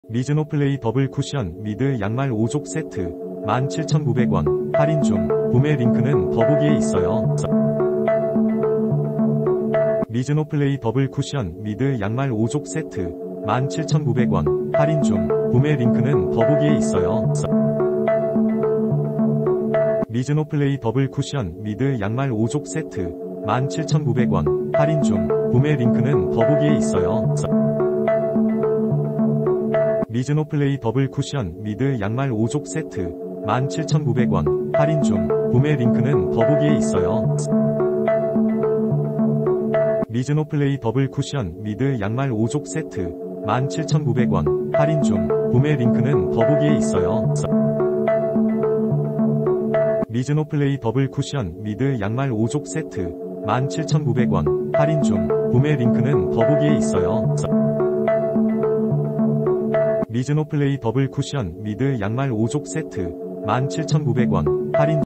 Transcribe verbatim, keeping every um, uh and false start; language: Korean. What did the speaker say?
미즈노 플레이 더블 쿠션 미드 양말 오 족 세트 만 칠천구백 원 할인 중. 구매 링크는 더보기에 있어요. 미즈노 플레이 더블 쿠션 미드 양말 오 족 세트 만 칠천구백 원 할인 중. 구매 링크는 더보기에 있어요. 미즈노 플레이 더블 쿠션 미드 양말 오 족 세트 만 칠천구백 원 할인 중. 구매 링크는 더보기에 있어요. 미즈노 플레이 더블 쿠션 미드 양말 오 족 세트 만 칠천구백 원 할인 중. 구매 링크는 더보기에 있어요. 미즈노 플레이 더블 쿠션 미드 양말 오 족 세트 만 칠천구백 원 할인 중. 구매 링크는 더보기에 있어요. 미즈노 플레이 더블 쿠션 미드 양말 오 족 세트 만 칠천구백 원 할인 중. 구매 링크는 더보기에 있어요. 미즈노 플레이 더블 쿠션 미드 양말 오 족 세트 만 칠천구백 원 할인